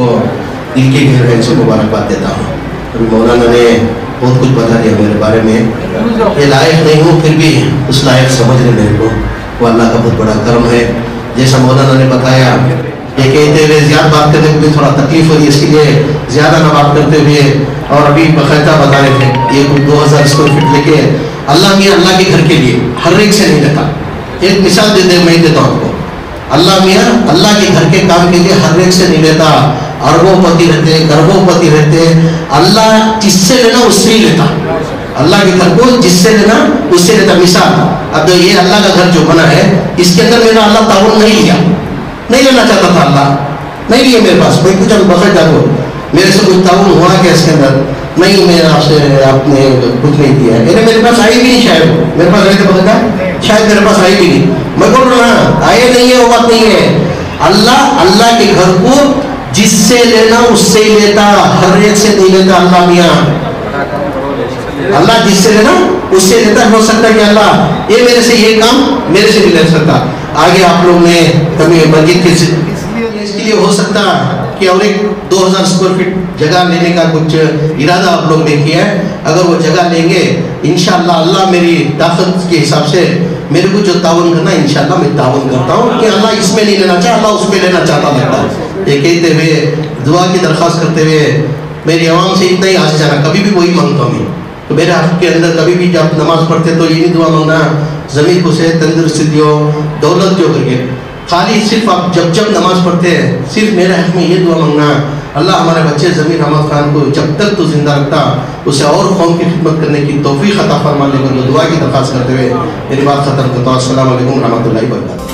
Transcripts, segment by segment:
को दिल की गहराई से मुबारकबाद देता हूँ। अभी मौलाना ने बहुत कुछ बता दिया मेरे बारे में, ये लायक नहीं हूँ फिर भी उस लायक समझ रहे मेरे को, वो अल्लाह का बहुत बड़ा करम है। जैसा मौलाना ने बताया, ये कहते हुए ज़्यादा बात करने को भी थोड़ा तकलीफ हो रही है, इसके लिए ज़्यादा ना बात करते हुए, और अभी बकायदा बता रहे थे ये कुछ 2000 स्क्वायर फीट लेके अल्लाह मियाँ अल्लाह के घर के लिए हर एक से नहीं देता। एक मिसाल मैं देता हूँ आपको, अल्लाह मियाँ अल्लाह के घर के काम के लिए हर एक से नहीं लेता। अरबोपति रहते, गर्भोपति रहते, अल्लाह जिससे लेना उससे ही लेता। अल्लाह के घर को जिससे लेना उससे लेता। मिसाल, अब ये अल्लाह का घर जो बना है, इसके अंदर मेरा अल्लाह ताउन नहीं लिया, नहीं लेना चाहता था, अल्लाह नहीं लिया मेरे पास। मैं पूछा बखर जाको मेरे से कुछ ताउन हुआ क्या इसके अंदर? नहीं, मेरा आपसे आपने कुछ नहीं किया है। मेरे पास आई भी नहीं, शायद मेरे पास रहते बखर शायद मेरे पास आई भी नहीं। मैं बोल रहा हूँ आए नहीं है, वो बात नहीं है। अल्लाह के घर को जिससे लेना उससे ही लेता, हर एक से नहीं लेता। अल्लाह मियाँ अल्लाह जिससे लेना उससे लेता। हो सकता है कि अल्लाह ये मेरे से ये काम मेरे से भी ले सकता। आगे आप लोग ने कभी मस्जिद के इसके लिए हो सकता कि और एक 2000 स्क्वायर फीट जगह लेने का कुछ इरादा आप लोग ने किया है। अगर वो जगह लेंगे इंशाअल्लाह, अल्लाह मेरी ताकत के हिसाब से मेरे को जो ताउन करना इंशाअल्लाह मैं ताउन करता हूँ कि अल्लाह इसमें नहीं लेना चाहे, अल्लाह उसमें लेना चाहता लगता है। ये कहते हुए दुआ की दरख्वास्त करते हुए मेरी आवाम से इतना ही आज जाना, कभी भी वही मांगता हूँ तो मेरे हक के अंदर कभी भी जब नमाज पढ़ते तो ये नहीं दुआ मांगना ज़मीन को से तंदुरुस्ती दियो, दौलत दियो करके। खाली सिर्फ आप जब नमाज पढ़ते हैं सिर्फ मेरे हक में ये दुआ मांगना, अल्लाह हमारे बच्चे ज़मीर अहमद खान को जब तक तो जिंदा रखता उसे और कौम की खिदमत करने की तौफीक अता फरमा लेकर दुआ की दरख्वास्त करते हुए मेरी बात ख़त्म करता हूँ। अस्सलाम वालेकुम रहमतुल्लाहि व बरकातहू।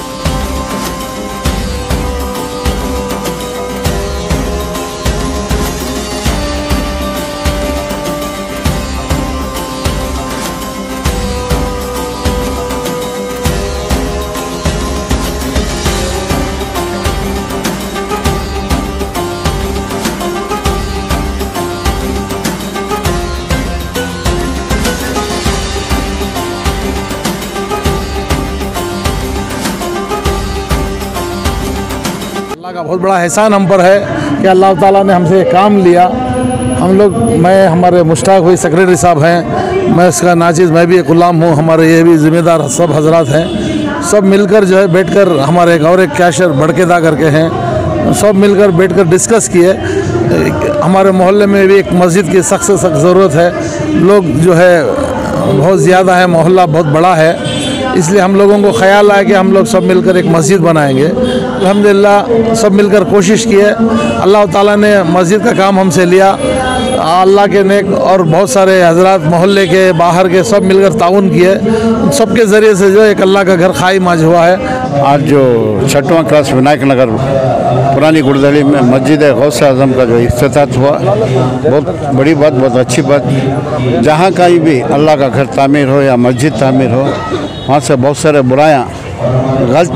का बहुत बड़ा एहसान हम पर है कि अल्लाह ताला ने हमसे काम लिया। हम लोग, मैं, हमारे मुश्ताक भाई सेक्रेटरी साहब हैं, मैं इसका नाजिज़, मैं भी एक गुलाम हूँ, हमारे ये भी ज़िम्मेदार सब हजरात हैं, सब मिलकर जो है बैठकर हमारे एक और एक कैशर बड़केदा करके हैं, सब मिलकर बैठकर डिस्कस किए। हमारे मोहल्ले में भी एक मस्जिद की सख्त से सख्त ज़रूरत है, लोग जो है बहुत ज़्यादा है, मोहल्ला बहुत बड़ा है, इसलिए हम लोगों को ख्याल आया कि हम लोग सब मिलकर एक मस्जिद बनाएंगे। अल्हम्दुलिल्लाह सब मिलकर कोशिश की है, अल्लाह ताला ने मस्जिद का काम हमसे लिया। अल्लाह के नेक और बहुत सारे हजरात मोहल्ले के बाहर के सब मिलकर ताउन किए, सबके ज़रिए से जो एक अल्लाह का घर कायम आज हुआ है। आज जो 6वां क्लास विनायक नगर पुरानी गुड़दली में मस्जिद गौसे आज़म का जो इफ्तिताह हुआ, बहुत बड़ी बात, बहुत अच्छी बात। जहाँ कहीं भी अल्लाह का घर तामीर हो या मस्जिद तामीर हो, वहाँ से बहुत सारे बुरायाँ, गलत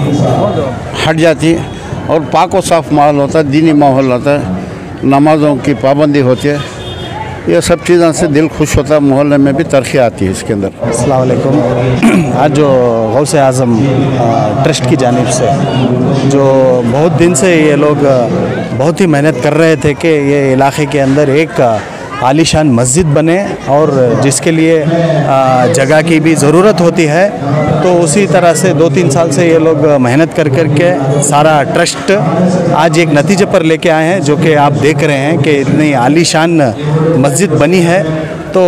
चीज़ें हट जाती और पाक व साफ़ माहौल होता है, दीनी माहौल होता है, नमाज़ों की पाबंदी होती है, ये सब चीज़ों से दिल खुश होता है, मोहल्ले में भी तरक्की आती है इसके अंदर। अस्सलाम वालेकुम। आज जो गौसे आज़म ट्रस्ट की जानिब से जो बहुत दिन से ये लोग बहुत ही मेहनत कर रहे थे कि ये इलाके के अंदर एक आलीशान मस्जिद बने और जिसके लिए जगह की भी ज़रूरत होती है, तो उसी तरह से 2-3 साल से ये लोग मेहनत कर के सारा ट्रस्ट आज एक नतीजे पर लेके आए हैं, जो कि आप देख रहे हैं कि इतनी आलीशान मस्जिद बनी है। तो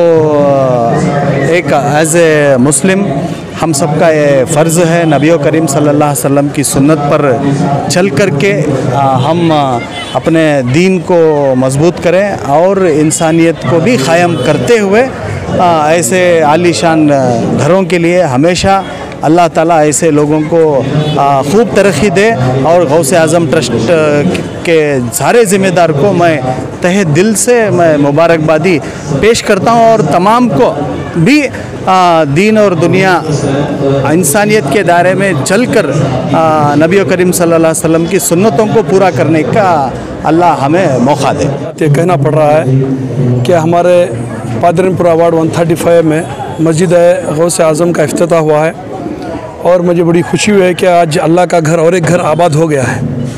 एक एज़ ए मुस्लिम हम सबका ये फ़र्ज़ है नबी करीम सल्लल्लाहु अलैहि वसल्लम की सुन्नत पर चल कर के हम अपने दीन को मजबूत करें और इंसानियत को भी क़ायम करते हुए ऐसे आलीशान घरों के लिए हमेशा अल्लाह ताला ऐसे लोगों को खूब तरक्की दे। और गौसे आज़म ट्रस्ट के सारे ज़िम्मेदार को मैं तहे दिल से मैं मुबारकबादी पेश करता हूँ और तमाम को भी दीन और दुनिया इंसानियत के दायरे में चलकर नबी करीम सल्लल्लाहु अलैहि वसल्लम की सुन्नतों को पूरा करने का अल्लाह हमें मौका दे। ये कहना पड़ रहा है कि हमारे पादरीपुरा वार्ड 135 में मस्जिद गौसे आज़म का इफ्तिताह हुआ है और मुझे बड़ी खुशी हुई है कि आज अल्लाह का घर और एक घर आबाद हो गया है।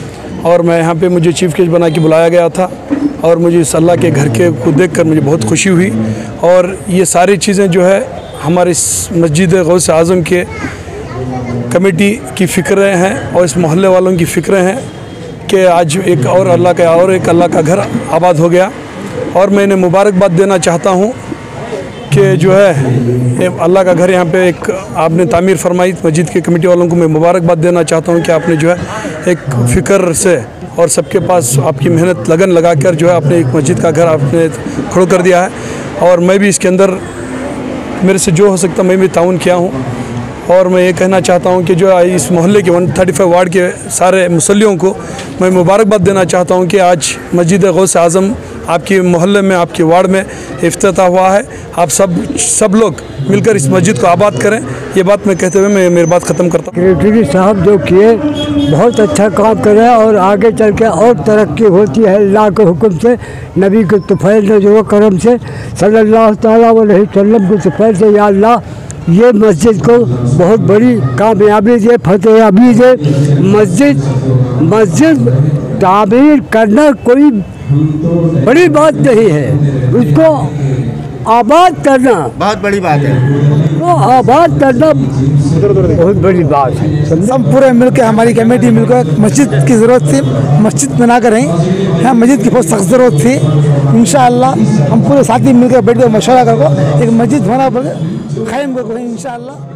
और मैं यहाँ पे मुझे चीफ गेस्ट बना के बुलाया गया था और मुझे इस अल्लाह के घर के को देखकर मुझे बहुत खुशी हुई। और ये सारी चीज़ें जो है हमारे इस मस्जिद गौस आज़म के कमेटी की फ़िक्रें हैं और इस मोहल्ले वालों की फ़िक्रें हैं कि आज एक अल्लाह का घर आबाद हो गया। और मैं इन्हें मुबारकबाद देना चाहता हूँ कि जो है अल्लाह का घर यहाँ पे एक आपने तामीर फरमाई। मस्जिद के कमेटी वालों को मैं मुबारकबाद देना चाहता हूँ कि आपने जो है एक फ़िक्र से और सबके पास आपकी मेहनत लगन लगाकर जो है आपने एक मस्जिद का घर आपने खड़ा कर दिया है। और मैं भी इसके अंदर मेरे से जो हो सकता मैं भी ताउन किया हूँ। और मैं ये कहना चाहता हूँ कि जो इस मोहल्ले के 135 वार्ड के सारे मुसल्लियों को मैं मुबारकबाद देना चाहता हूँ कि आज मस्जिद गौस आज़म आपके मोहल्ले में आपके वार्ड में इफ्तिताह हुआ है। आप सब लोग मिलकर इस मस्जिद को आबाद करें। ये बात मैं कहते हुए मैं मेरी बात ख़त्म करता हूँ। सेक्रेटरी साहब जो किए बहुत अच्छा काम करे और आगे चल के और तरक्की होती है अल्लाह के हुक्म से, नबी के तुफ़ैल ने जो करम से सल्लल्लाहु तआला अलैहि वसल्लम के तुफ़ैल से या अल्लाह ये मस्जिद को बहुत बड़ी कामयाबी दे, फतेहाबी दे। मस्जिद तामीर करना कोई बड़ी बात नहीं है, उसको आबाद करना बहुत बड़ी बात है। वो आबाद करना बहुत बड़ी बात है। सब पूरे मिलकर हमारी कमेटी मिलकर मस्जिद की ज़रूरत थी, मस्जिद बना कर रही यहाँ मस्जिद की बहुत सख्त ज़रूरत थी। इंशाअल्लाह हम पूरे साथी मिलकर बैठ कर मशवरा करके एक मस्जिद बना कायम करेंगे इंशाअल्लाह।